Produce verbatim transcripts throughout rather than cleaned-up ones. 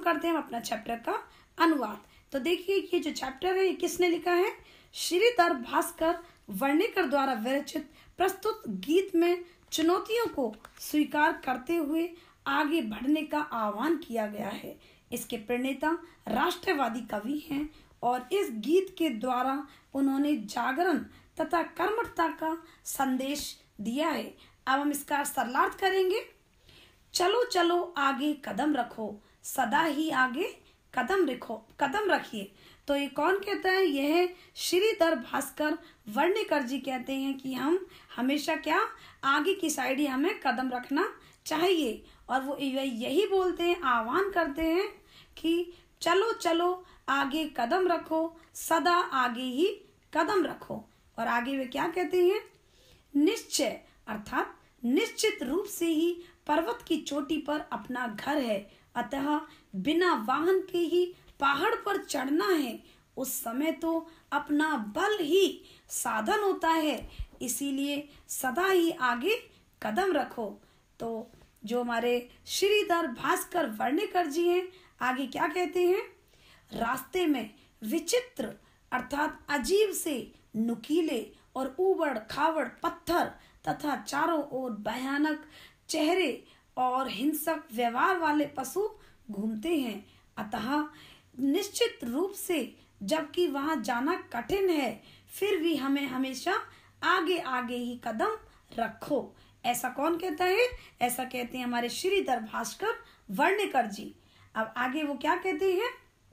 करते हैं हम अपना चैप्टर का अनुवाद। तो देखिए ये जो चैप्टर है ये किसने लिखा है, श्रीधर भास्कर वर्णेकर द्वारा विरचित प्रस्तुत गीत में चुनौतियों को स्वीकार करते हुए आगे बढ़ने का आह्वान किया गया है। इसके प्रणेता राष्ट्रवादी कवि हैं और इस गीत के द्वारा उन्होंने जागरण तथा कर्मठता का संदेश दिया है। अब हम इसका सरलार्थ करेंगे। चलो चलो आगे कदम रखो, सदा ही आगे कदम रखो कदम रखिए। तो ये कौन कहता है, यह श्रीधर भास्कर वर्णेकर जी कहते हैं कि हम हमेशा क्या आगे की साइड ही हमें कदम रखना चाहिए। और वो यही बोलते हैं, आह्वान करते हैं कि चलो चलो आगे कदम रखो, सदा आगे ही कदम रखो। और आगे वे क्या कहते हैं, निश्चय अर्थात निश्चित रूप से ही पर्वत की चोटी पर अपना घर है, अतः बिना वाहन के ही पहाड़ पर चढ़ना है। उस समय तो अपना बल ही साधन होता है, इसीलिए सदा ही आगे कदम रखो। तो जो हमारे श्रीधर भास्कर वर्णेकर जी हैं, आगे क्या कहते हैं, रास्ते में विचित्र अर्थात अजीब से नुकीले और ऊबड़ खाबड़ पत्थर तथा चारों ओर भयानक चेहरे और हिंसक व्यवहार वाले पशु घूमते हैं, अतः निश्चित रूप से जबकि वहां जाना कठिन है, फिर भी हमें हमेशा आगे आगे ही कदम रखो। ऐसा कौन कहता है, ऐसा कहते हैं हमारे श्रीधर भास्कर वर्णेकर जी। अब आगे वो क्या कहते हैं,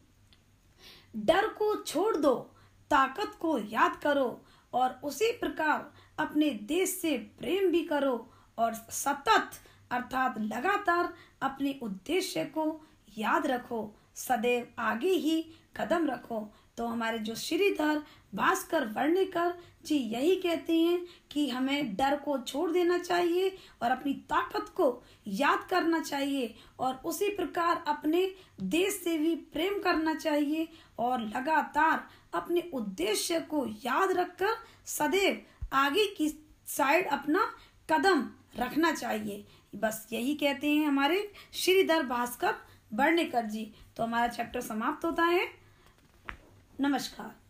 डर को छोड़ दो, ताकत को याद करो और उसी प्रकार अपने देश से प्रेम भी करो और सतत अर्थात लगातार अपने उद्देश्य को याद रखो, सदैव आगे ही कदम रखो। तो हमारे जो श्रीधर भास्कर वर्णेकर जी यही कहते हैं कि हमें डर को छोड़ देना चाहिए और अपनी ताकत को याद करना चाहिए और उसी प्रकार अपने देश से भी प्रेम करना चाहिए और लगातार अपने उद्देश्य को याद रखकर सदैव आगे की साइड अपना कदम रखना चाहिए। बस यही कहते हैं हमारे श्रीधर भास्कर वर्णेकर जी। तो हमारा चैप्टर समाप्त होता है। नमस्कार।